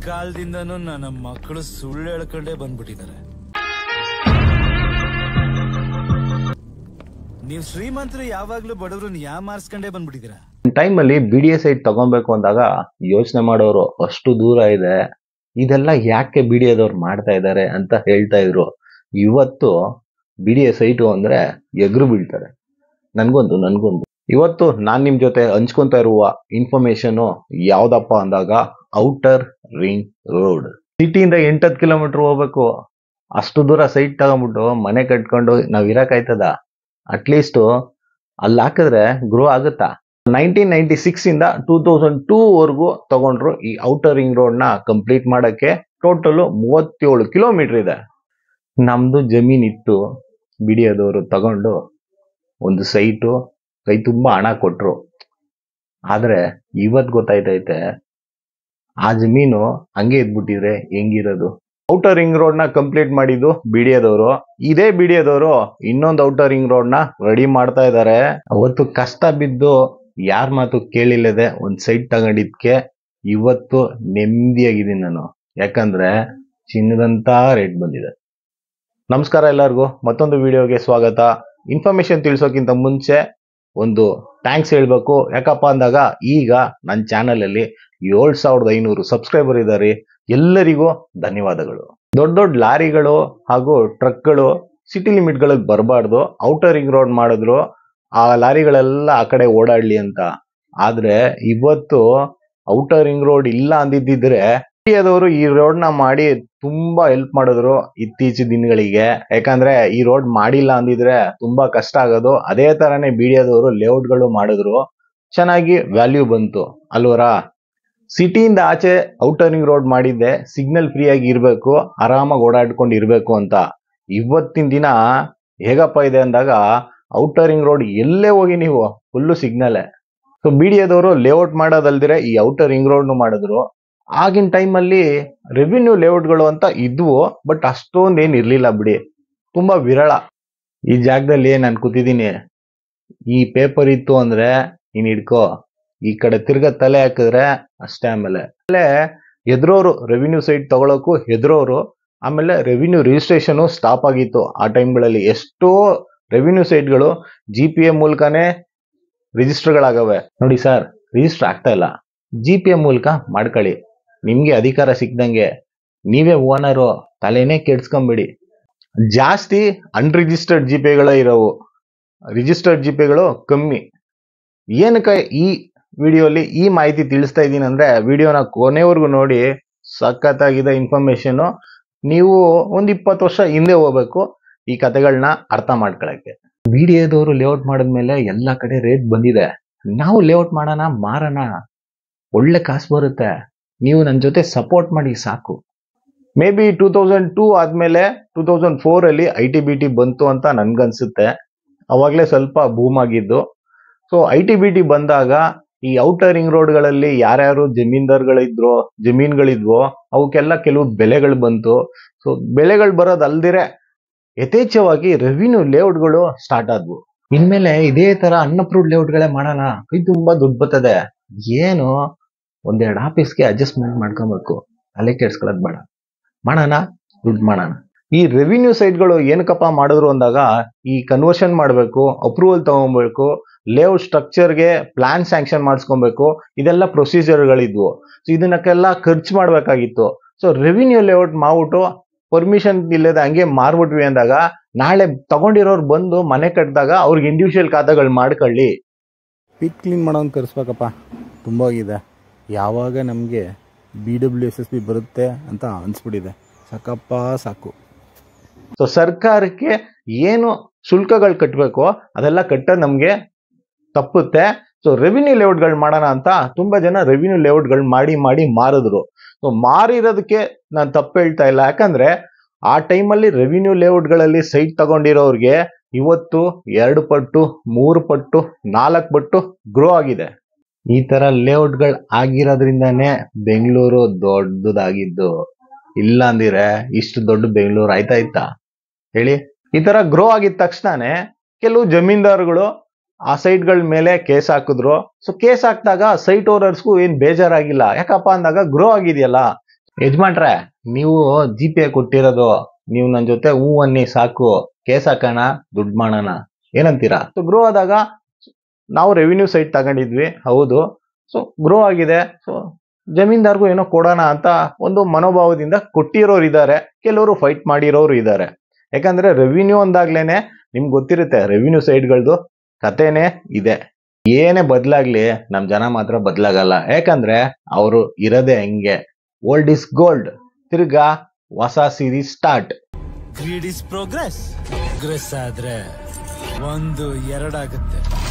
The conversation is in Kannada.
ಕಾಲದಿಂದನೂ ನನ್ನ ಮಕ್ಕಳು ಸುಳ್ಳು ಹೇಳ್ಕೊಂಡೇ ಬಂದ್ಬಿಟ್ಟಿದ್ದಾರೆ. ನೀವು ಶ್ರೀಮಂತರು ಯಾವಾಗ್ಲೂ ಬಡವ್ರನ್ನ ಯಾಮಾರ್ಸ್ಕೊಂಡೇ ಬಂದ್ಬಿಟ್ಟಿದ್ದೀರಾ. ಟೈಮ್ ಅಲ್ಲಿ BDA ಸೈಟ್ ತಗೊಬೇಕು ಅಂದಾಗ ಯೋಚನೆ ಮಾಡೋರು ಅಷ್ಟು ದೂರ ಇದೆ, ಇದೆಲ್ಲ ಯಾಕೆ BDAದವ್ರು ಮಾಡ್ತಾ ಇದ್ದಾರೆ ಅಂತ ಹೇಳ್ತಾ ಇದ್ರು. ಇವತ್ತು BDA ಸೈಟು ಅಂದ್ರೆ ಎಗ್ರು ಬೀಳ್ತಾರೆ. ನನ್ಗೊಂದು ಇವತ್ತು ನಾನ್ ನಿಮ್ ಜೊತೆ ಹಂಚ್ಕೊಂತ ಇರುವ ಇನ್ಫಾರ್ಮೇಶನ್ ಯಾವ್ದಪ್ಪ ಅಂದಾಗ ಔಟರ್ ರಿಂಗ್ ರೋಡ್. ಸಿಟಿಯಿಂದ 8-10 ಕಿಲೋಮೀಟರ್ ಹೋಗ್ಬೇಕು. ಅಷ್ಟು ದೂರ ಸೈಟ್ ತಗೊಂಡ್ಬಿಟ್ಟು ಮನೆ ಕಟ್ಕೊಂಡು ನಾವ್ ಇರಕಾಯ್ತದ? ಅಟ್ಲೀಸ್ಟ್ ಅಲ್ಲಿ ಹಾಕಿದ್ರೆ ಗ್ರೋ ಆಗುತ್ತಾ? 1996 ಇಂದ 2002 ವರೆಗೂ ತಗೊಂಡ್ರು ಈ ಔಟರ್ ರಿಂಗ್ ರೋಡ್ ನ ಕಂಪ್ಲೀಟ್ ಮಾಡಕ್ಕೆ. ಟೋಟಲ್ 37 ಕಿಲೋಮೀಟರ್ ಇದೆ. ನಮ್ದು ಜಮೀನ್ ಇತ್ತು, BDAದವರು ತಗೊಂಡು ಒಂದು ಸೈಟು ಕೈ ತುಂಬಾ ಹಣ ಕೊಟ್ರು. ಆದ್ರೆ ಇವತ್ ಗೊತ್ತಾಯ್ತೈತೆ ಆ ಜಮೀನು ಹಂಗೆ ಇದ್ಬಿಟ್ಟಿದ್ರೆ ಹೆಂಗಿರೋದು. ಔಟರ್ ರಿಂಗ್ ರೋಡ್ ನ ಕಂಪ್ಲೀಟ್ ಮಾಡಿದ್ದು BDAದವರು. ಇದೇ BDAದವರು ಇನ್ನೊಂದು ಔಟರ್ ರಿಂಗ್ ರೋಡ್ ನ ರೆಡಿ ಮಾಡ್ತಾ ಇದ್ದಾರೆ. ಅವತ್ತು ಕಷ್ಟ ಬಿದ್ದು ಯಾರ ಮಾತು ಕೇಳಿಲ್ಲದೆ ಒಂದ್ ಸೈಟ್ ತಗೊಂಡಿದ್ಕೆ ಇವತ್ತು ನೆಮ್ಮದಿಯಾಗಿದ್ದೀನಿ ನಾನು. ಯಾಕಂದ್ರೆ ಚಿನ್ನದಂತ ರೇಟ್ ಬಂದಿದೆ. ನಮಸ್ಕಾರ ಎಲ್ಲರಿಗೂ, ಮತ್ತೊಂದು ವಿಡಿಯೋಗೆ ಸ್ವಾಗತ. ಇನ್ಫಾರ್ಮೇಶನ್ ತಿಳಿಸೋಕ್ಕಿಂತ ಮುಂಚೆ ಒಂದು ಥ್ಯಾಂಕ್ಸ್ ಹೇಳ್ಬೇಕು. ಯಾಕಪ್ಪ ಅಂದಾಗ ಈಗ ನನ್ನ ಚಾನಲ್ ಅಲ್ಲಿ 7500 ಸಬ್ಸ್ಕ್ರೈಬರ್ ಇದ್ದಾರೆ. ಎಲ್ಲರಿಗೂ ಧನ್ಯವಾದಗಳು. ದೊಡ್ಡ ದೊಡ್ಡ ಲಾರಿಗಳು ಹಾಗೂ ಟ್ರಕ್ಗಳು ಸಿಟಿ ಲಿಮಿಟ್ ಗಳಿಗೆ ಬರಬಾರ್ದು, ಔಟರ್ ರಿಂಗ್ ರೋಡ್ ಮಾಡಿದ್ರು ಆ ಲಾರಿಗಳೆಲ್ಲ ಆ ಕಡೆ ಓಡಾಡ್ಲಿ ಅಂತ. ಆದ್ರೆ ಇವತ್ತು ಔಟರ್ ರಿಂಗ್ ರೋಡ್ ಇಲ್ಲ ಅಂದಿದ್ದಿದ್ರೆ BDAದವರು ಈ ರೋಡ್ ನ ಮಾಡಿ ತುಂಬಾ ಹೆಲ್ಪ್ ಮಾಡಿದ್ರು ಇತ್ತೀಚಿನ ದಿನಗಳಿಗೆ. ಯಾಕಂದ್ರೆ ಈ ರೋಡ್ ಮಾಡಿಲ್ಲ ಅಂದಿದ್ರೆ ತುಂಬಾ ಕಷ್ಟ ಆಗೋದು. ಅದೇ ತರನೇ BDAದವರು ಲೇಔಟ್ ಗಳು ಮಾಡಿದ್ರು, ಚೆನ್ನಾಗಿ ವ್ಯಾಲ್ಯೂ ಬಂತು ಅಲ್ವರಾ. ಸಿಟಿಯಿಂದ ಆಚೆ ಔಟರ್ ರಿಂಗ್ ರೋಡ್ ಮಾಡಿದ್ದೆ ಸಿಗ್ನಲ್ ಫ್ರೀ ಆಗಿ ಇರ್ಬೇಕು, ಆರಾಮಾಗಿ ಓಡಾಡ್ಕೊಂಡು ಇರ್ಬೇಕು ಅಂತ. ಇವತ್ತಿನ ದಿನ ಹೇಗಪ್ಪ ಇದೆ ಅಂದಾಗ ಔಟರ್ ರಿಂಗ್ ರೋಡ್ ಎಲ್ಲೇ ಹೋಗಿ ನೀವು ಫುಲ್ಲು ಸಿಗ್ನಲ್. ಸೊ BDAದವರು ಲೇಔಟ್ ಮಾಡೋದಲ್ದಿರೆ ಈ ಔಟರ್ ರಿಂಗ್ ರೋಡ್ ಮಾಡಿದ್ರು. ಆಗಿನ ಟೈಮ್ ಅಲ್ಲಿ ರೆವಿನ್ಯೂ ಲೇಔಟ್ಗಳು ಅಂತ ಇದ್ವು, ಬಟ್ ಅಷ್ಟೊಂದು ಏನ್ ಇರ್ಲಿಲ್ಲ ಬಿಡಿ, ತುಂಬಾ ವಿರಳ. ಈ ಜಾಗದಲ್ಲಿ ನಾನು ಕೂತಿದ್ದೀನಿ, ಈ ಪೇಪರ್ ಇತ್ತು ಅಂದ್ರೆ ನೀನ್ ಹಿಡ್ಕೋ, ಈ ಕಡೆ ತಿರ್ಗ ತಲೆ ಹಾಕಿದ್ರೆ ಅಷ್ಟೇ. ಆಮೇಲೆ ಎದುರೋರು ರೆವಿನ್ಯೂ ಸೈಟ್ ತಗೊಳಕ್ಕೂ ಎದುರೋರು. ಆಮೇಲೆ ರೆವಿನ್ಯೂ ರಿಜಿಸ್ಟ್ರೇಷನ್ ಸ್ಟಾಪ್ ಆಗಿತ್ತು ಆ ಟೈಮ್ಗಳಲ್ಲಿ. ಎಷ್ಟೋ ರೆವಿನ್ಯೂ ಸೈಟ್ಗಳು GPA ಮೂಲಕನೇ ರಿಜಿಸ್ಟರ್ಗಳಾಗವೆ. ನೋಡಿ ಸರ್, ರಿಜಿಸ್ಟರ್ ಆಗ್ತಾ ಇಲ್ಲ, GPA ಮೂಲಕ ಮಾಡ್ಕೊಳ್ಳಿ, ನಿಮ್ಗೆ ಅಧಿಕಾರ ಸಿಕ್ದಂಗೆ, ನೀವೇ ಓನರು, ತಲೆನೇ ಕೆಡ್ಸ್ಕೊಂಬಿಡಿ. ಜಾಸ್ತಿ ಅನ್ರಿಜಿಸ್ಟರ್ಡ್ GPAಗಳೇ ಇರೋವು, ರಿಜಿಸ್ಟರ್ಡ್ GPAಗಳು ಕಮ್ಮಿ. ಏನಕ್ಕೆ ಈ ವಿಡಿಯೋಲಿ ಈ ಮಾಹಿತಿ ತಿಳಿಸ್ತಾ ಇದ್ದೀನಿ ಅಂದ್ರೆ, ವಿಡಿಯೋನ ಕೊನೆವರೆಗೂ ನೋಡಿ. ಸಖತ್ತಾಗಿದೆ ಇನ್ಫಾರ್ಮೇಶನ್. ನೀವು ಒಂದ್ 20 ವರ್ಷ ಹಿಂದೆ ಹೋಗ್ಬೇಕು ಈ ಕಥೆಗಳನ್ನ ಅರ್ಥ ಮಾಡ್ಕೊಳಕ್ಕೆ. BDAದವರು ಲೇಔಟ್ ಮಾಡಿದ್ಮೇಲೆ ಎಲ್ಲಾ ಕಡೆ ರೇಟ್ ಬಂದಿದೆ. ನಾವು ಲೇಔಟ್ ಮಾಡೋಣ, ಮಾರೋಣ, ಒಳ್ಳೆ ಕಾಸು ಬರುತ್ತೆ. ನೀವು ನನ್ನ ಜೊತೆ ಸಪೋರ್ಟ್ ಮಾಡಿ ಸಾಕು. ಮೇ ಬಿ 2002 ಆದ್ಮೇಲೆ 2004 ಅಲ್ಲಿ ITBT ಬಂತು ಅಂತ ನನ್ಗನ್ಸುತ್ತೆ. ಅವಾಗ್ಲೇ ಸ್ವಲ್ಪ ಬೂಮ್ ಆಗಿದ್ದು. ಸೊ ITBT ಬಂದಾಗ ಈ ಔಟರ್ ರಿಂಗ್ ರೋಡ್ಗಳಲ್ಲಿ ಯಾರ್ಯಾರು ಜಮೀನ್ಗಳಿದ್ವೋ ಅವಕ್ಕೆಲ್ಲ ಕೆಲವು ಬೆಲೆಗಳು ಬಂತು. ಸೊ ಬೆಲೆಗಳು ಬರೋದಲ್ದಿರೆ ಯಥೇಚ್ಛವಾಗಿ ರೆವಿನ್ಯೂ ಲೇಔಟ್ಗಳು ಸ್ಟಾರ್ಟ್ ಆದ್ವು. ಇನ್ಮೇಲೆ ಇದೇ ತರ ಅನ್ಅಪ್ರೂವ್ಡ್ ಲೇಔಟ್ಗಳೇ ಮಾಡೋಣ, ಕೈ ತುಂಬಾ ದುಡ್ಡು ಬರ್ತದೆ. ಏನು ಒಂದೆರಡು ಆಫೀಸ್ಗೆ ಅಡ್ಜಸ್ಟ್ಮೆಂಟ್ ಮಾಡ್ಕೊಬೇಕು, ತಲೆ ಕೆಡ್ಸ್ಕೊಳ್ಳೋದು ಬೇಡ, ಮಾಡೋಣ, ದುಡ್ಡು ಮಾಡೋಣ. ಈ ರೆವಿನ್ಯೂ ಸೈಟ್ಗಳು ಏನಕ್ಕಪ್ಪ ಮಾಡಿದ್ರು ಅಂದಾಗ, ಈ ಕನ್ವರ್ಷನ್ ಮಾಡಬೇಕು, ಅಪ್ರೂವಲ್ ತಗೊಬೇಕು, ಲೇಔಟ್ ಸ್ಟ್ರಕ್ಚರ್ಗೆ ಪ್ಲಾನ್ ಸ್ಯಾಂಕ್ಷನ್ ಮಾಡಿಸ್ಕೊಬೇಕು, ಇದೆಲ್ಲ ಪ್ರೊಸೀಜರ್ಗಳಿದ್ವು. ಸೊ ಇದನ್ನಕ್ಕೆಲ್ಲ ಖರ್ಚು ಮಾಡ್ಬೇಕಾಗಿತ್ತು. ಸೊ ರೆವಿನ್ಯೂ ಲೇಔಟ್ ಮಾಡ್ಬಿಟ್ಟು ಪರ್ಮಿಷನ್ ಇಲ್ಲದೆ ಹಂಗೆ ಮಾರ್ಬಿಟ್ವಿ ಅಂದಾಗ, ನಾಳೆ ತಗೊಂಡಿರೋರು ಬಂದು ಮನೆ ಕಟ್ಟಿದಾಗ ಅವ್ರಿಗೆ ಇಂಡಿವಿಜುವಲ್ ಖಾತೆಗಳು ಮಾಡ್ಕೊಳ್ಳಿ. ಪಿಟ್ ಕ್ಲೀನ್ ಮಾಡೋನ್ ಕರೆಸ್ಬೇಕಪ್ಪ, ತುಂಬ ಆಗಿದೆ. ಯಾವಾಗ ನಮಗೆ BWSSB ಬರುತ್ತೆ ಅಂತ ಅನ್ಸ್ಬಿಟ್ಟಿದೆ. ಸಾಕಪ್ಪ ಸಾಕು. ಸೊ ಸರ್ಕಾರಕ್ಕೆ ಏನು ಶುಲ್ಕಗಳು ಕಟ್ಟಬೇಕು ಅದೆಲ್ಲ ಕಟ್ಟೋದು ನಮ್ಗೆ ತಪ್ಪುತ್ತೆ. ಸೊ ರೆವಿನ್ಯೂ ಲೇಔಟ್ಗಳು ಮಾಡೋಣ ಅಂತ ತುಂಬಾ ಜನ ರೆವಿನ್ಯೂ ಲೇಔಟ್ಗಳು ಮಾಡಿ ಮಾರಿದ್ರು. ಸೊ ಮಾರಿರೋದಕ್ಕೆ ನಾನು ತಪ್ಪು ಹೇಳ್ತಾ ಇಲ್ಲ, ಯಾಕಂದ್ರೆ ಆ ಟೈಮಲ್ಲಿ ರೆವಿನ್ಯೂ ಲೇಔಟ್ಗಳಲ್ಲಿ ಸೈಟ್ ತಗೊಂಡಿರೋರ್ಗೆ ಇವತ್ತು 2 ಪಟ್ಟು 3 ಪಟ್ಟು 4 ಪಟ್ಟು ಗ್ರೋ ಆಗಿದೆ. ಈ ತರ ಲೇಔಟ್ಗಳು ಆಗಿರೋದ್ರಿಂದಾನೇ ಬೆಂಗಳೂರು ದೊಡ್ಡದಾಗಿದ್ದು. ಇಲ್ಲ ಅಂದಿರೆ ಇಷ್ಟು ದೊಡ್ಡ ಬೆಂಗಳೂರು ಆಯ್ತಾ ಹೇಳಿ. ಈ ತರ ಗ್ರೋ ಆಗಿದ ತಕ್ಷಣನೇ ಕೆಲವು ಜಮೀನ್ದಾರುಗಳು ಆ ಸೈಟ್ಗಳ ಮೇಲೆ ಕೇಸ್ ಹಾಕಿದ್ರು. ಸೊ ಕೇಸ್ ಹಾಕಿದಾಗ ಸೈಟ್ ಓನರ್ಸ್ಗೂ ಏನ್ ಬೇಜಾರಾಗಿಲ್ಲ, ಯಾಕಪ್ಪ ಅಂದಾಗ ಗ್ರೋ ಆಗಿದೆಯಲ್ಲ. ಯಜಮಾನ್ರೆ, ನೀವು ಜಿ ಪೇ ಕೊಟ್ಟಿರೋದು, ನೀವು ನನ್ನ ಜೊತೆ ಹೂ ಅನ್ನಿ ಸಾಕು, ಕೇಸ್ ಹಾಕೋಣ, ದುಡ್ಡು ಮಾಡೋಣ, ಏನಂತೀರಾ? ಸೊ ಗ್ರೋ ಆದಾಗ ನಾವು ರೆವಿನ್ಯೂ ಸೈಟ್ ತಗೊಂಡಿದ್ವಿ, ಹೌದು. ಸೊ ಗ್ರೋ ಆಗಿದೆ, ಸೊ ಜಮೀನ್ದಾರ್ಗೂ ಏನೋ ಕೊಡೋಣ ಅಂತ ಒಂದು ಮನೋಭಾವದಿಂದ ಕೊಟ್ಟಿರೋರು ಇದ್ದಾರೆ, ಕೆಲವರು ಫೈಟ್ ಮಾಡಿರೋರು ಇದ್ದಾರೆ. ಯಾಕಂದ್ರೆ ರೆವಿನ್ಯೂ ಅಂದಾಗ್ಲೇನೆ ನಿಮ್ಗೆ ಗೊತ್ತಿರುತ್ತೆ, ರೆವಿನ್ಯೂ ಸೈಟ್ಗಳದ್ದು ಕಥೆನೇ ಇದೆ. ಏನೇ ಬದಲಾಗ್ಲಿ ನಮ್ ಜನ ಮಾತ್ರ ಬದಲಾಗಲ್ಲ. ಯಾಕಂದ್ರೆ ಅವರು ಇರೋದೇ ಹಂಗೆ. Old is gold. ತಿರ್ಗಾ ಹೊಸ series start. Greed is progress. ಆದ್ರೆ 1 2 ಆಗುತ್ತೆ.